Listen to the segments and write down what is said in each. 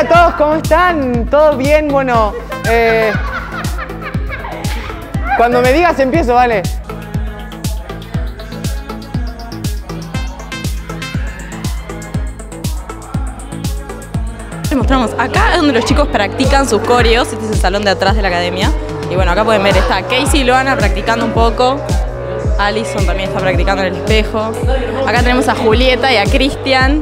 a todos, ¿cómo están? ¿Todo bien? Bueno, cuando me digas empiezo, ¿vale? Les mostramos, acá es donde los chicos practican sus coreos. Este es el salón de atrás de la academia. Y bueno, acá pueden ver, está Casey y Loana practicando un poco. Alison también está practicando en el espejo. Acá tenemos a Julieta y a Cristian.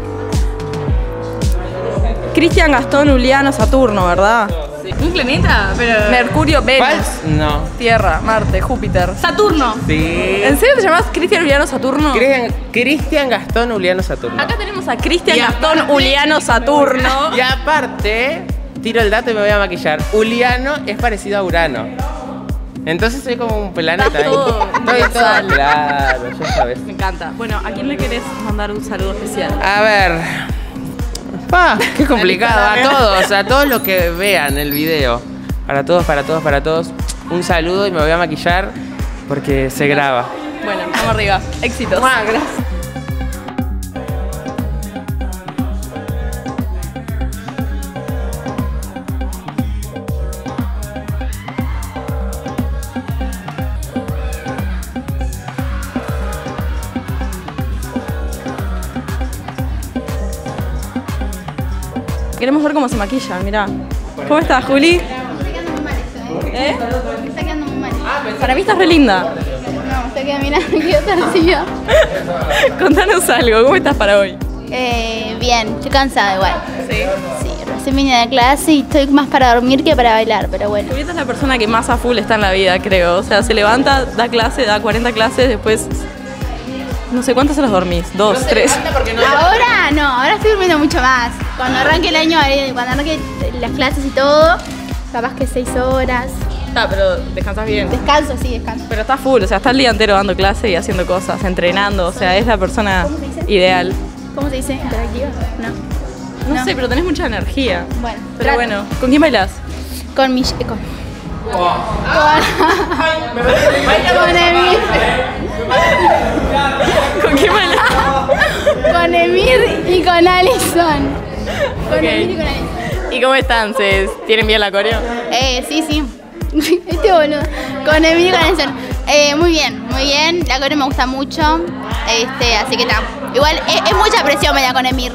Cristian, Gastón, Uliano, Saturno, ¿verdad? Sí. ¿Un planeta? Pero... Mercurio, Venus. No. Tierra, Marte, Júpiter. Saturno. Sí. ¿En serio te llamas Cristian, Uliano, Saturno? Cristian, Gastón, Uliano, Saturno. Acá tenemos a Cristian, Gastón, Uliano, Saturno. Y aparte, tiro el dato y me voy a maquillar. Uliano es parecido a Urano. Entonces soy como un planeta. Está todo universal. Claro, ya sabes. Me encanta. Bueno, ¿a quién le querés mandar un saludo especial? A ver. Qué complicado. A todos los que vean el video. Para todos. Un saludo y me voy a maquillar porque se graba. Bueno, vamos arriba. Éxitos. Gracias. Queremos ver cómo se maquilla, mirá. ¿Cómo estás, Juli? Me está quedando muy mal esto, ¿Eh? Me está quedando muy mal. Para mí estás re linda. No, me está quedando, mirá, me quedo torcida. Contanos algo, ¿cómo estás para hoy? Bien, estoy cansada igual. Sí. Sí, recién vine de clase y estoy más para dormir que para bailar, pero bueno. Julieta es la persona que más a full está en la vida, creo. O sea, se levanta, da clase, da 40 clases, después... No sé, ¿cuántas horas dormís? ¿2, 3? Ahora no, ahora estoy durmiendo mucho más. Cuando arranque el año, cuando arranque las clases y todo, capaz que 6 horas. Ah, pero descansas bien. Descanso, sí, descanso. Pero está full, o sea, está el día entero dando clase y haciendo cosas, entrenando, o sea, es la persona ideal. ¿Cómo se dice? ¿Interactiva? No. No sé, pero tenés mucha energía. Bueno, Pero trato. bueno, ¿con quién bailás? Con mi... Con Emir. ¿Con quién bailás? Con Emir y con Alison. Con Ok. Emir y con Alison. ¿Y cómo están? ¿Se tienen bien la coreo? Sí. Este boludo. Con Emir y con Alison. Muy bien. La coreo me gusta mucho. Así que está. Igual es mucha presión bailar con Emir.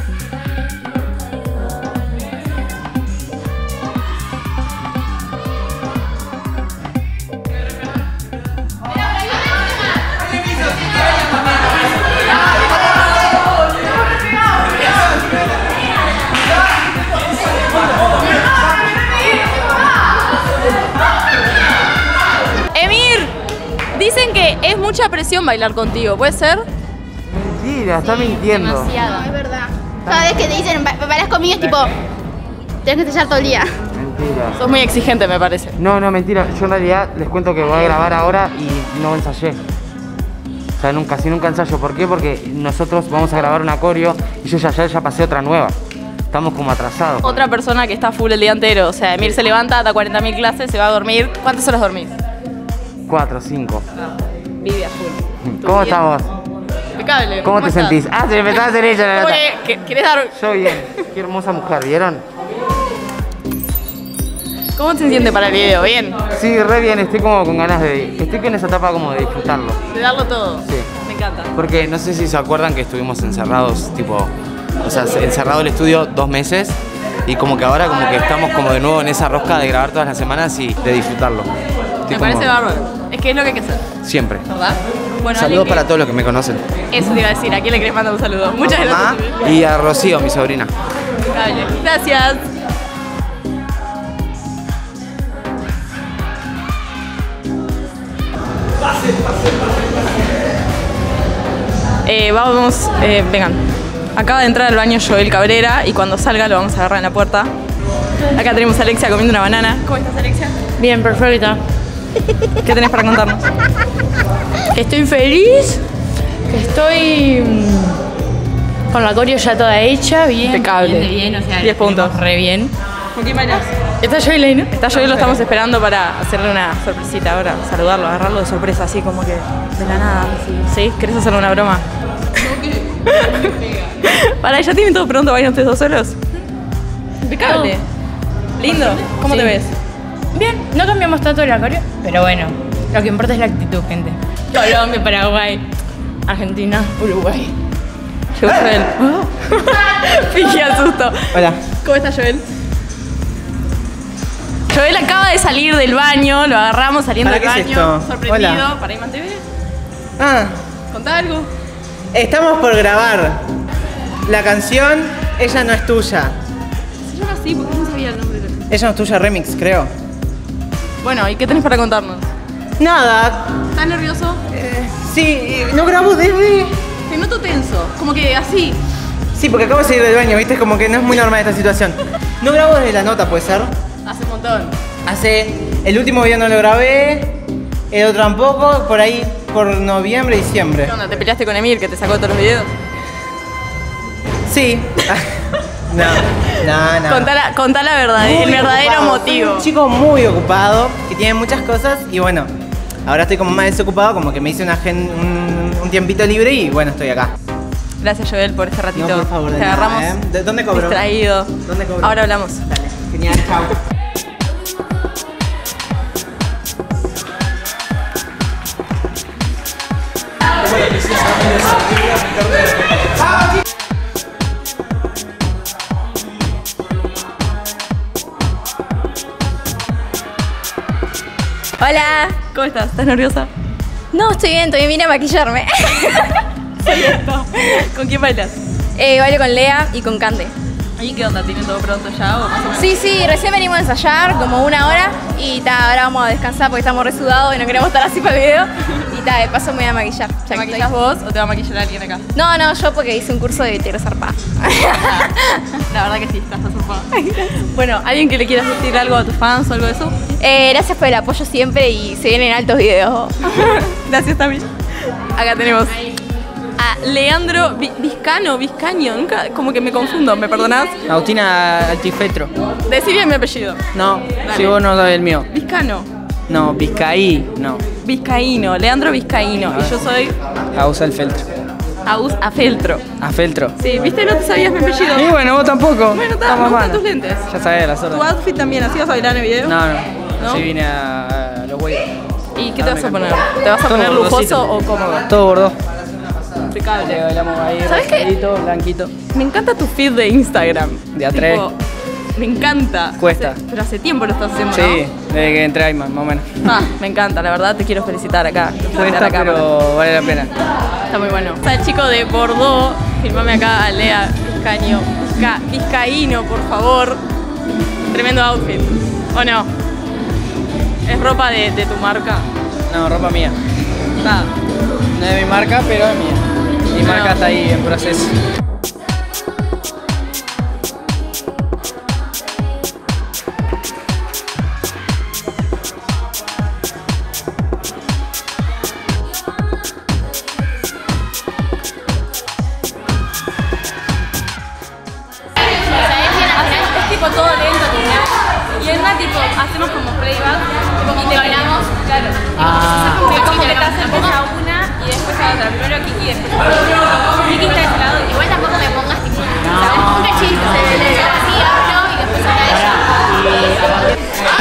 Emir, dicen que es mucha presión bailar contigo, ¿puede ser? Mentira, está mintiendo. Demasiado. No, es verdad. Cada vez que te dicen bailas conmigo es tipo, tenés que ensayar todo el día. Mentira. Sos muy exigente, me parece. No, mentira. Yo en realidad les cuento que voy a grabar ahora y no ensayé. O sea, casi nunca ensayo. ¿Por qué? Porque nosotros vamos a grabar una coreo y yo ya pasé otra nueva. Estamos como atrasados. Otra persona que está full el día entero, o sea, Emir se levanta, da 40.000 clases, se va a dormir. ¿Cuántas horas dormís? 4, 5. Vive a full. ¿Cómo estás vos? Impecable. ¿Cómo te estás? sentís? Ah, se me empezaba a hacer ella la ¿Cómo nota. ¿Querés dar...? Yo bien. Qué hermosa mujer, ¿vieron? ¿Cómo se siente para el video? ¿Bien? Sí, re bien. Estoy como con ganas de... Estoy con esa etapa como de disfrutarlo. De darlo todo. Sí. Me encanta. Porque no sé si se acuerdan que estuvimos encerrados, tipo... O sea, encerrado el estudio 2 meses. Y como que ahora como que estamos como de nuevo en esa rosca de grabar todas las semanas y de disfrutarlo. Me parece bárbaro. Es que es lo que hay que hacer, Siempre. ¿verdad? Bueno, Saludos alguien para todos los que me conocen. Eso te iba a decir. ¿A quién le querés mandar un saludo? Muchas Mamá gracias. y a Rocío, mi sobrina. Impecable. Gracias. Vamos, vengan. Acaba de entrar al baño Joel Cabrera y cuando salga lo vamos a agarrar en la puerta. Acá tenemos a Alexia comiendo una banana. ¿Cómo estás, Alexia? Bien, perfecta. ¿Qué tenés para contarnos? Que estoy feliz, que estoy con la coreo ya toda hecha, bien. Impecable. Bien, o sea, 10 puntos. tenemos re bien. ¿Con quién bailas? Está Joel, ¿no? Está Joel, lo estamos esperando para hacerle una sorpresita ahora, saludarlo, agarrarlo de sorpresa, así como que de la nada. ¿Sí? ¿Querés hacerle una broma? Para, ¿ya tienen todo pronto? ¿Bailan ustedes dos solos? Impecable. Lindo. ¿Cómo te ves? Bien, no cambiamos tanto de la coreo, pero bueno, lo que importa es la actitud, gente. Colombia, Paraguay, Argentina, Uruguay. Llegó Joel. Fingí el susto. Hola. ¿Cómo estás, Joel? Joel acaba de salir del baño, lo agarramos saliendo del ¿Para qué baño. es esto? Sorprendido. Hola. Para Iman TV. Ah, Contá algo. estamos por grabar la canción Ella no es tuya. Se llama así porque no sabía el nombre de la canción. Ella no es tuya remix, creo. Bueno, ¿y qué tenés para contarnos? Nada. ¿Estás nervioso? Sí, no grabo desde... Te noto tenso. Como que así. Sí, porque acabo de salir del baño, viste, como que no es muy normal esta situación. No grabo desde la nota, ¿puede ser? Hace un montón. El último video no lo grabé, el otro tampoco, por ahí, por noviembre, diciembre. ¿Qué onda? ¿Te peleaste con Emir que te sacó todos los videos? Sí. No. Contá la verdad, Muy el verdadero ocupado. motivo. Soy un chico muy ocupado, que tiene muchas cosas y bueno, ahora estoy como más desocupado, como que me hice un tiempito libre y bueno, estoy acá. Gracias, Joel, por este ratito. No, por favor, de te nada, agarramos ¿eh? ¿De dónde cobro? distraído. ¿Dónde cobro? Ahora hablamos. Dale, genial, chao. Hola. ¿Cómo estás? ¿Estás nerviosa? No, estoy bien, todavía vine a maquillarme. Soy esto. ¿Con quién bailas? Bailo con Lea y con Cande. ¿Y qué onda? ¿Tienen todo pronto ya o más o menos? Sí, recién venimos a ensayar como 1 hora y ahora vamos a descansar porque estamos resudados y no queremos estar así para el video. Y de paso me voy a maquillar. ¿Te Ya que maquillas estoy. vos o te va a maquillar alguien acá? No, yo porque hice un curso de tiro zarpada. La verdad que sí, estás zarpada. Bueno, ¿alguien que le quieras decir algo a tus fans o algo de eso? Gracias por el apoyo siempre y se vienen altos videos. Gracias también. Acá tenemos a Leandro Vizcaño, nunca, como que me confundo, ¿me perdonás? Agustina Altifetro. Decí bien mi apellido. No, si vos no sabés el mío. Vizcano. No, Vizcaí, no. Vizcaíno, Leandro Vizcaíno. Y yo soy Agus Alfeltro. Agus Afeltro. Afeltro. Sí, ¿viste? No te sabías mi apellido. Y bueno, vos tampoco. Bueno, me Estamos gustan mal. tus lentes. Ya sabés, la ¿Tu sorda. outfit también? ¿Así vas a bailar en el video? No. ¿No? Sí, vine a los huevos. ¿Y qué te vas a poner? ¿Te vas a Todo poner lujoso bordosito. o cómodo? Todo bordo. Impecable. Bailamos ahí, ¿Sabés qué? rosadito, blanquito. Me encanta tu feed de Instagram. De A3. Tipo, me encanta. Cuesta. Pero hace tiempo lo estás haciendo, Sí, ¿no? desde que entré ahí más o menos. Ah, me encanta, la verdad te quiero felicitar acá. frente a Cuesta, la cámara. pero vale la pena. Está muy bueno. Está el chico de Bordeaux. Filmame acá a Lea Vizcaño. Vizcaíno, por favor. Tremendo outfit. ¿O no? ¿Es ropa de tu marca? No, ropa mía. Nada. No es de mi marca, pero es mía. Mi marca está ahí en proceso. Es tipo todo lento, ¿no? Y en una tipo hacemos como playback, tipo y te hablamos, claro. Como que te hacen una y después a otra. Primero Kiki y después Kiki está de ese lado. Igual tampoco me pongas tipo, ¿sabes? Un cachito. Así hablo y después habla ella.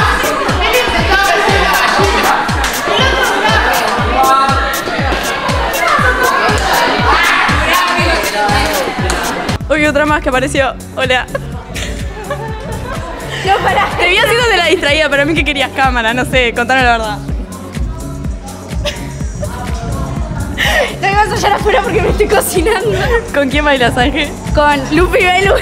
Uy, otra más que apareció. Hola. No, pará. Te vi haciéndote la distraída, pero a mí que querías cámara, no sé, contame la verdad. No me vas a ensayar afuera porque me estoy cocinando. ¿Con quién bailas, Ángel? Con Lupi y Belu.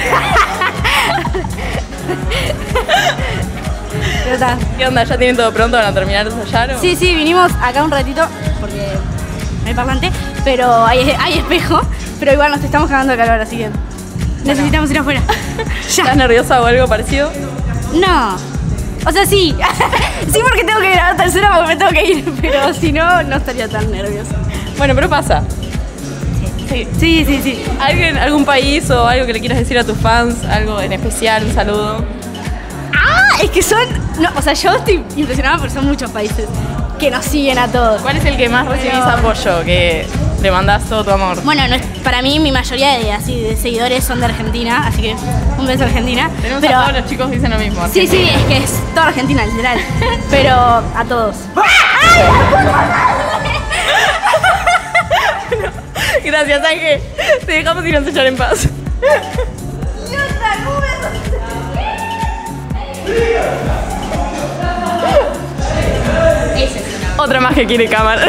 Pero está. ¿Qué onda? ¿Ya tienen todo pronto? ¿Van a terminar de ensayar? o? Sí, vinimos acá un ratito porque no hay parlante, pero hay espejo, pero igual nos estamos cagando de calor, así que necesitamos ir afuera. ¿Estás nerviosa o algo parecido? No. O sea, sí. Sí, porque tengo que grabar tercera porque me tengo que ir, pero si no, no estaría tan nerviosa. Bueno, pero pasa. Sí. ¿Alguien, algún país o algo que le quieras decir a tus fans? ¿Algo en especial? ¿Un saludo? Ah, es que son... No, o sea, yo estoy impresionada porque son muchos países que nos siguen a todos. ¿Cuál es el que más recibís apoyo? Que le mandás todo tu amor. Bueno, para mí mi mayoría de seguidores son de Argentina, así que un beso a Argentina. Tenemos a todos los chicos que dicen lo mismo. Sí, sí, es que es toda Argentina, literal. Pero a todos. Gracias, Ángel. Te dejamos ir a ensayar en paz. Otra más que quiere cámara.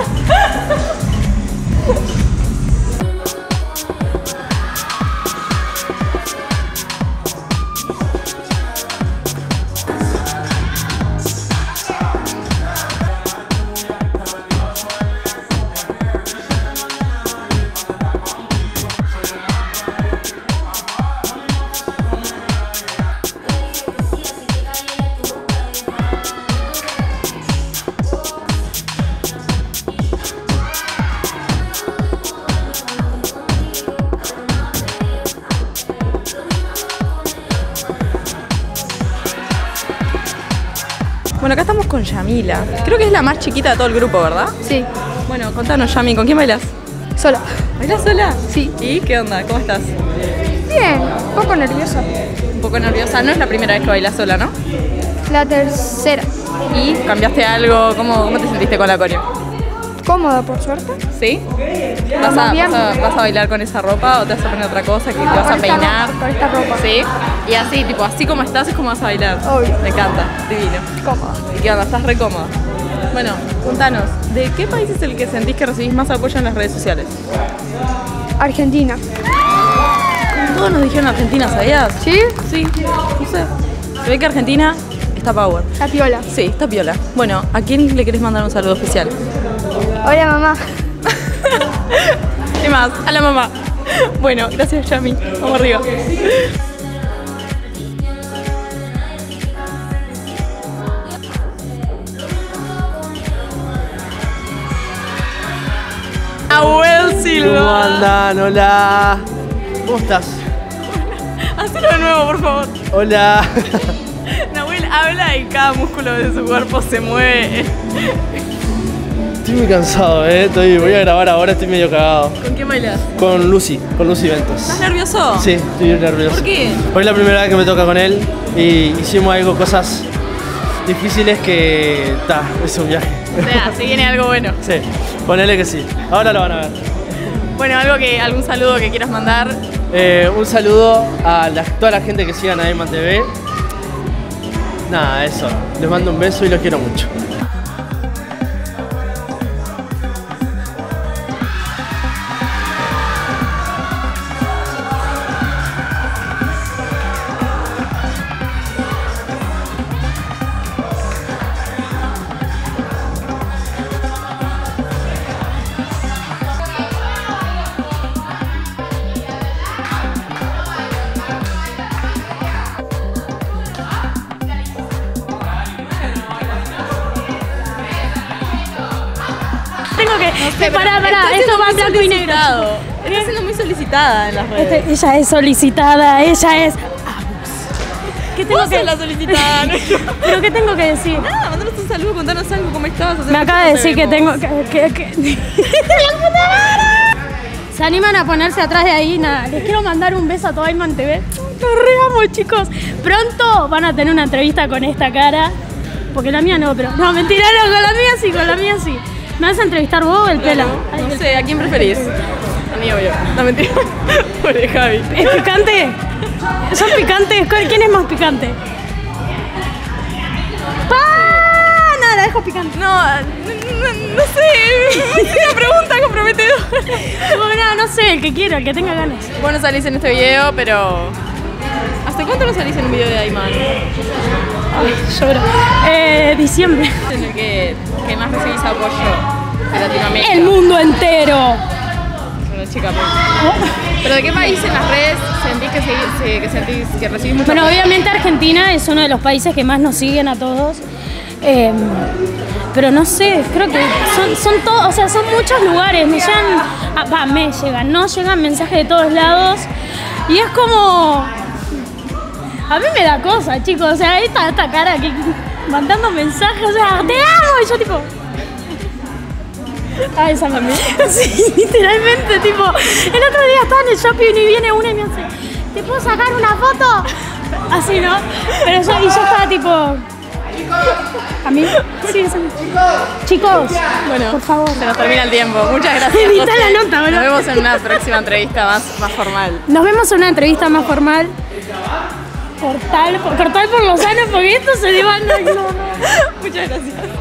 Bueno, acá estamos con Yamila. Creo que es la más chiquita de todo el grupo, ¿verdad? Sí. Bueno, contanos, Yami, ¿con quién bailas? Sola. ¿Bailas sola? Sí. ¿Y qué onda? ¿Cómo estás? Bien, un poco nerviosa. Un poco nerviosa. No es la primera vez que bailas sola, ¿no? La tercera. ¿Y cambiaste algo? ¿Cómo te sentiste con la coreo? Cómoda, por suerte. ¿Sí? ¿Vas a bailar con esa ropa o te vas a poner otra cosa? ¿Que te vas a peinar? Con esta ropa. ¿Sí? Y así, tipo, así como estás es como vas a bailar. Obvio. Me encanta, divino. Cómoda. ¿Y qué onda? ¿Estás re cómoda? Bueno, contanos, ¿de qué país es el que sentís que recibís más apoyo en las redes sociales? Argentina. Todos nos dijeron Argentina, ¿sabías? ¿Sí? Sí, no sé. Se ve que Argentina está power. La piola. Sí, está piola. Bueno, ¿a quién le querés mandar un saludo especial? Hola, mamá. ¿Qué más? A la mamá. Bueno, gracias, Yami. Vamos arriba. Nahuel Silva. ¿Cómo andan? Hola. ¿Cómo estás? Hacelo de nuevo, por favor. Hola. Nahuel habla y cada músculo de su cuerpo se mueve. Estoy muy cansado, voy a grabar ahora, estoy medio cagado. ¿Con quién bailas? Con Lucy Ventos. ¿Estás nervioso? Sí, estoy nervioso. ¿Por qué? Hoy es la primera vez que me toca con él y hicimos cosas difíciles que... es un viaje. O sea, se viene algo bueno. Sí, ponele que sí. Ahora lo van a ver. Bueno, algún saludo que quieras mandar. Un saludo a toda la gente que sigan a Eyman TV. Nada, eso. Les mando un beso y los quiero mucho. Pará, esto va en blanco y negro. Está siendo muy solicitada en las redes. Ella es solicitada, ella es... ¿Qué tengo que la solicitada? ¿Pero qué tengo que decir? Nada, mandanos un saludo, contanos algo, ¿cómo estás? Me acaba de decir que tengo que... ¿Se animan a ponerse atrás de ahí? Nada, les quiero mandar un beso a todo Eyman TV. Los reamos, chicos. Pronto van a tener una entrevista con esta cara. Porque la mía no, pero... No, mentira, no, con la mía sí. ¿Me vas a entrevistar vos o el pela? No sé, ¿a quién preferís? A mí o yo. No, mentira. Pobre Javi. ¿Es picante? ¿Son picantes? ¿Quién es más picante? ¡Ah! No, la dejo picante. No sé. Una pregunta comprometedora. Bueno, no sé, el que quiera, el que tenga ganas. Vos no salís en este video, pero... ¿Hasta cuánto no salís en un video de Eyman? Ay, lloro. Diciembre. En el que más recibís apoyo de Latinoamérica. ¡El mundo entero! Bueno, chica, pero ¿de qué país en las redes sentís que recibís mucho Bueno, apoyo? obviamente Argentina es uno de los países que más nos siguen a todos. Pero no sé, creo que son todos, o sea, son muchos lugares. Nos llegan mensajes de todos lados. Y es como... A mí me da cosa, chicos, o sea, esta cara que mandando mensajes, o sea, te amo, y yo tipo... Ah, esa mami. Sí, literalmente, tipo, el otro día estaba en el shopping y viene una y me hace, ¿te puedo sacar una foto? Así, ¿no? Pero yo estaba tipo... ¿A mí? Sí, eso. Chicos, Bueno, por favor. se nos termina el tiempo. Muchas gracias. Edita José. la nota, boludo. Nos vemos en una próxima entrevista más formal. Nos vemos en una entrevista más formal. Cortar por lo sano, porque esto se lleva... No. Muchas gracias.